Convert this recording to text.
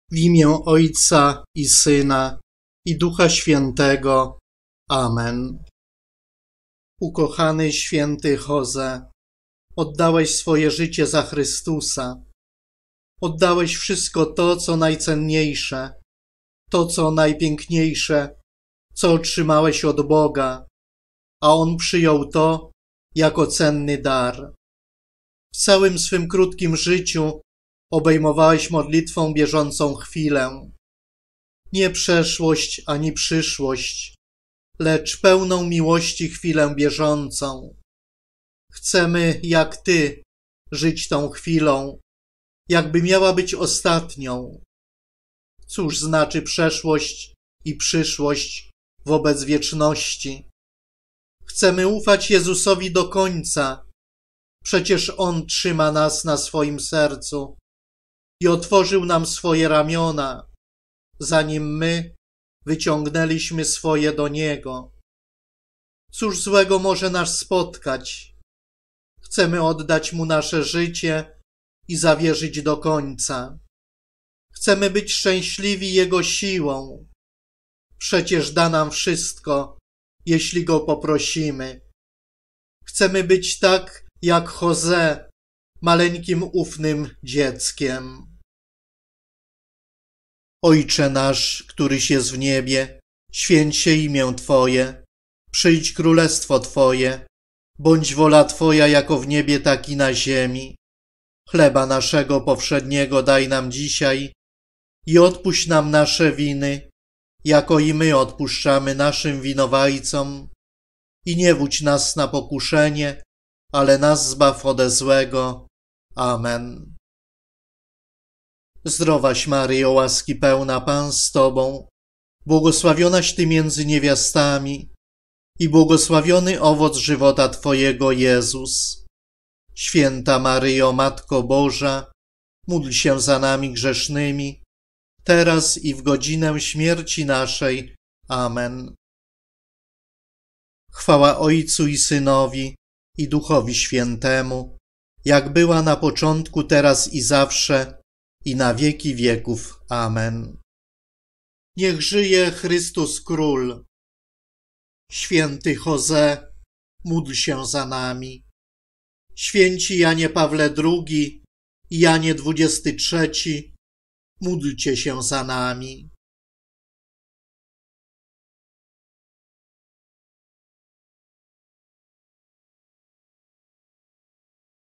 W imię Ojca i Syna, i Ducha Świętego. Amen. Ukochany święty Jose, oddałeś swoje życie za Chrystusa. Oddałeś wszystko to, co najcenniejsze, to, co najpiękniejsze, co otrzymałeś od Boga, a On przyjął to jako cenny dar. W całym swym krótkim życiu obejmowałeś modlitwą bieżącą chwilę. Nie przeszłość ani przyszłość, lecz pełną miłości chwilę bieżącą. Chcemy, jak Ty, żyć tą chwilą, jakby miała być ostatnią. Cóż znaczy przeszłość i przyszłość wobec wieczności? Chcemy ufać Jezusowi do końca. Przecież On trzyma nas na swoim sercu i otworzył nam swoje ramiona, zanim my wyciągnęliśmy swoje do Niego. Cóż złego może nas spotkać? Chcemy oddać Mu nasze życie i zawierzyć do końca. Chcemy być szczęśliwi Jego siłą. Przecież da nam wszystko, jeśli Go poprosimy. Chcemy być tak jak Jose, maleńkim ufnym dzieckiem. Ojcze nasz, któryś jest w niebie, święć się imię Twoje, przyjdź królestwo Twoje, bądź wola Twoja jako w niebie, tak i na ziemi. Chleba naszego powszedniego daj nam dzisiaj i odpuść nam nasze winy, jako i my odpuszczamy naszym winowajcom. I nie wódź nas na pokuszenie, ale nas zbaw ode złego. Amen. Zdrowaś Maryjo, łaski pełna, Pan z Tobą, błogosławionaś Ty między niewiastami i błogosławiony owoc żywota Twojego, Jezus. Święta Maryjo, Matko Boża, módl się za nami grzesznymi, teraz i w godzinę śmierci naszej. Amen. Chwała Ojcu i Synowi, i Duchowi Świętemu, jak była na początku, teraz i zawsze, i na wieki wieków. Amen. Niech żyje Chrystus Król. Święty Jose, módl się za nami. Święci Janie Pawle II i Janie XXIII, módlcie się za nami.